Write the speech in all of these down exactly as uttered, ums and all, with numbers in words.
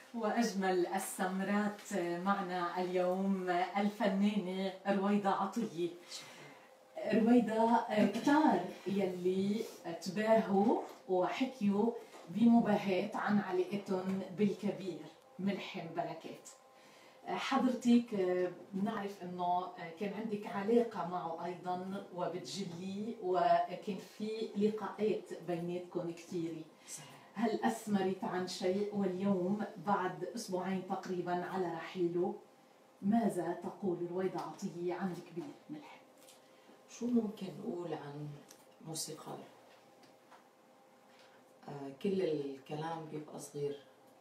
وأجمل السمرات معنا اليوم الفنانة رويدة عطية. رويدة، كتار يلي تباهوا وحكيوا بمباهاة عن علاقتهم بالكبير ملحم بركات. حضرتك بنعرف انه كان عندك علاقة معه ايضا وبتجليه، وكان في لقاءات بيناتكم كثيرة. هل أثمرت عن شيء؟ واليوم بعد أسبوعين تقريبا على رحيله ماذا تقول رويدة عطية عن الكبير ملحم؟ شو ممكن نقول عن موسيقار؟ آه كل الكلام بيبقى صغير،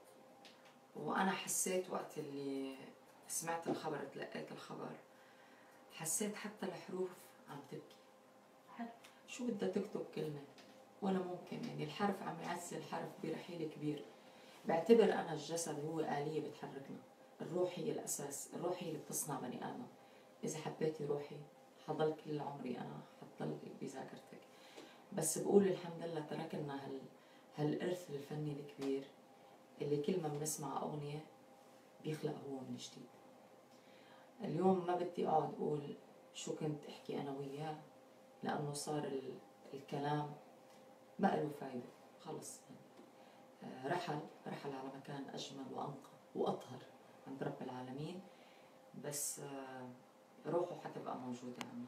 وأنا حسيت وقت اللي سمعت الخبر تلقيت الخبر، حسيت حتى الحروف عم تبكي. شو بدها تكتب كلمة ولا ممكن، يعني الحرف عم يعزي الحرف برحيل كبير. بعتبر أنا الجسد هو آلية بتحركنا، الروح هي الأساس، الروح هي اللي بتصنع بني آدم. إذا حبيتي روحي حضل كل عمري أنا حضل بذاكرتك. بس بقول الحمد لله تركنا هال هالإرث الفني الكبير اللي كل ما بنسمع أغنية بيخلق هو من جديد. اليوم ما بدي أقعد أقول شو كنت أحكي أنا وياه، لأنه صار الكلام ما له فايدة، خلص يعني. رحل رحل على مكان أجمل وأنقى وأطهر عند رب العالمين، بس روحه حتبقى موجودة عنا.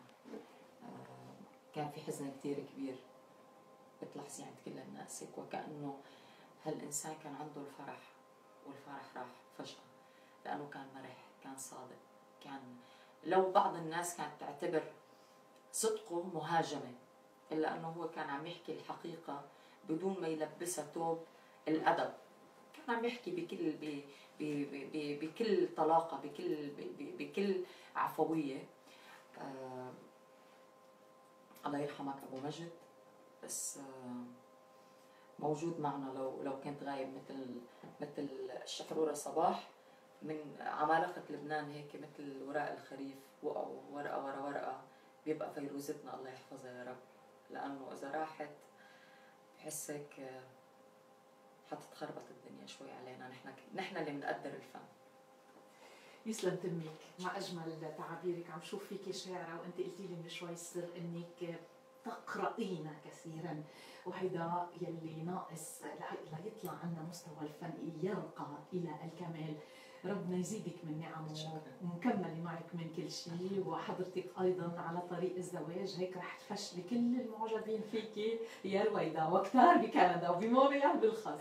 كان في حزن كتير كبير بتلاحظي عند كل الناس، وكأنه هالإنسان كان عنده الفرح، والفرح راح فجأة لأنه كان مرح، كان صادق. كان لو بعض الناس كانت تعتبر صدقه مهاجمة، إلا أنه هو كان عم يحكي الحقيقة بدون ما يلبسها ثوب الأدب. كان عم يحكي بكل ب ب بكل طلاقة، بكل بكل عفوية. آه الله يرحمك أبو مجد، بس آه موجود معنا. لو لو كنت غايب مثل مثل الشحرورة صباح من عمالقة لبنان، هيك مثل وراء الخريف، وقعوا ورقة ورا ورقة، بيبقى فيروزتنا الله يحفظها يا رب. لأنه إذا راحت بحسك حتتخربط الدنيا شوي علينا، نحن نحن اللي بنقدر الفن. يسلم تمك، مع أجمل تعابيرك. عم شوف فيك شاعرة، وأنت قلتي لي من شوي السر إنك تقرأين كثيرا، وهيدا يلي ناقص ليطلع عنا مستوى الفن يرقى إلى الكمال. ربنا يزيدك من نعمه، ومكملة معك من كل شيء. وحضرتك أيضا على طريق الزواج، هيك رح تفشلي كل المعجبين فيكي يا رويدة، وكتار بكندا وبمونريال بالخاص.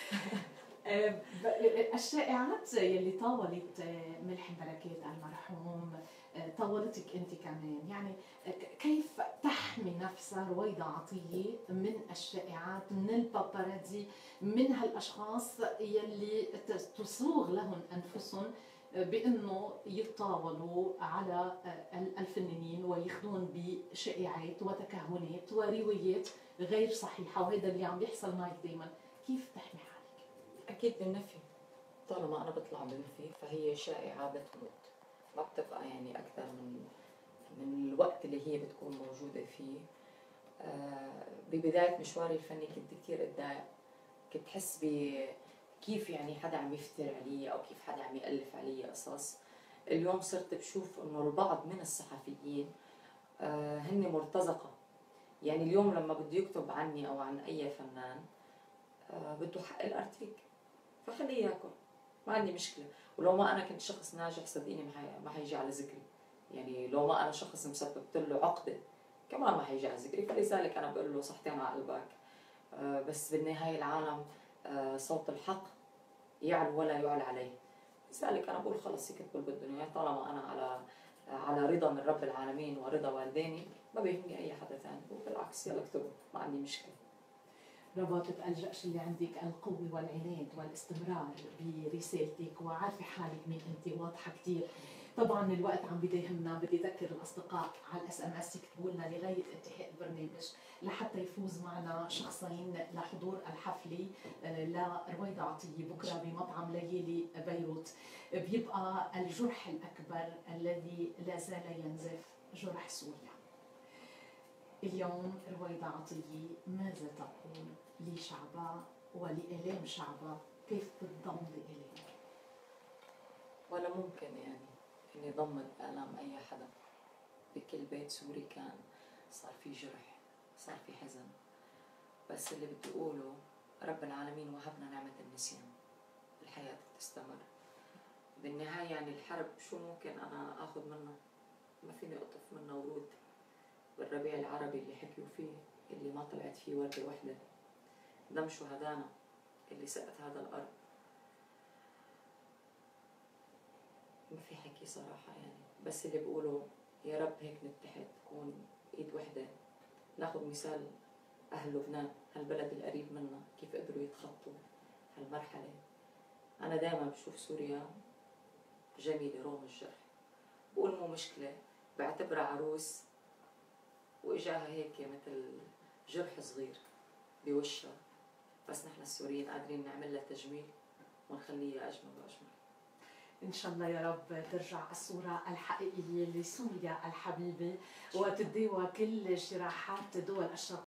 الشائعات يلي طاولت ملحم بركات المرحوم طاولتك انت كمان، يعني كيف تحمي نفسها رويدة عطية من الشائعات، من الباباراتزي، من هالاشخاص يلي تصوغ لهم انفسهم بانه يتطاولوا على الفنانين وياخذون بشائعات وتكهنات وروايات غير صحيحه، وهذا اللي عم بيحصل معك دائما. كيف تحمي حالك؟ أكيد بالنفي، طالما أنا بطلع بنفي فهي شائعة بتموت، ما بتبقى يعني أكثر من من الوقت اللي هي بتكون موجودة فيه. آه ببداية مشواري الفني كنت كتير أتضايق، كنت حس بكيف يعني حدا عم يفتر علي أو كيف حدا عم يألف علي قصص. اليوم صرت بشوف إنه البعض من الصحفيين آه هن مرتزقة، يعني اليوم لما بده يكتب عني أو عن أي فنان آه بده حق الارتيك، فخليه ياكل، ما عندي مشكله. ولو ما انا كنت شخص ناجح صدقيني ما حيجي على ذكري، يعني لو ما انا شخص مسببت له عقده كمان ما حيجي على ذكري. فلذلك انا بقول له صحتين على قلبك. آه بس بالنهايه العالم آه صوت الحق يعلو ولا يعلى عليه، لذلك انا بقول خلص يكتبوا اللي بدهم اياه، طالما انا على على رضا من رب العالمين ورضا والديني ما بيهمني اي حدا ثاني. وبالعكس يلا اكتبوا، ما عندي مشكله. رباطة الجأش اللي عندك القوة والعناد والاستمرار برسالتك، وعارفة حالك مين انت، واضحة كثير. طبعا الوقت عم بيداهمنا، بدي اذكر الاصدقاء على الاس ام اس يكتبوا لنا لغايه انتهاء البرنامج لحتى يفوز معنا شخصين لحضور الحفله لرويدة عطيه بكره بمطعم ليالي بيروت. بيبقى الجرح الاكبر الذي لا زال ينزف جرح سوريا. اليوم رويدة عطية ماذا تقول لشعبها ولآلام شعبها؟ كيف بتضم لآلامها؟ ولا ممكن يعني إني ضمن آلام أي حدا. بكل بيت سوري كان صار في جرح، صار في حزن، بس اللي بدي أقوله رب العالمين وهبنا نعمة النسيان، الحياة تستمر. بالنهاية يعني الحرب شو ممكن أنا آخذ منها؟ ما فيني أقطف منها ورود. بالربيع العربي اللي حكيوا فيه اللي ما طلعت فيه وردة وحدة، دم شهدانا اللي سقت هذا الأرض، ما في حكي صراحة يعني. بس اللي بقوله يا رب هيك نتحد، تكون إيد وحدة. ناخذ مثال أهل لبنان، هالبلد القريب منا، كيف قدروا يتخطوا هالمرحلة. أنا دائما بشوف سوريا جميلة رغم الجرح، بقول مو مشكلة، بعتبرها عروس وإجاها هيك مثل جرح صغير بوشها، بس نحن السوريين قادرين نعمل لها تجميل ونخليها أجمل وأجمل. إن شاء الله يا رب ترجع الصورة الحقيقية لسوريا الحبيبة وتداوى كل جراحات دول الشرق